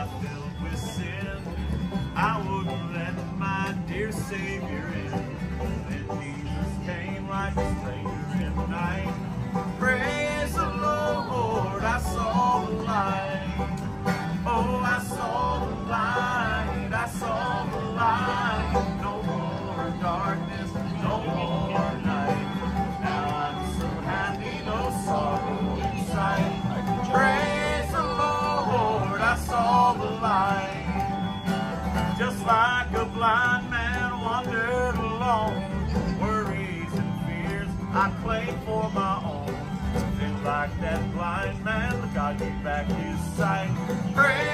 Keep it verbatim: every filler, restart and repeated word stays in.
filled with sin. I wouldn't let my dear Savior in. Then Jesus came like a stranger in the night. Praise the Lord, I saw the light. Oh, I saw the light, I saw the light. No more darkness, no more night. Now I'm so happy, no sorrow in sight. Praise the Lord, I saw the light. Just like a blind man wandered alone, worries and fears I claimed for my own. And like that blind man, God gave back his sight. Praise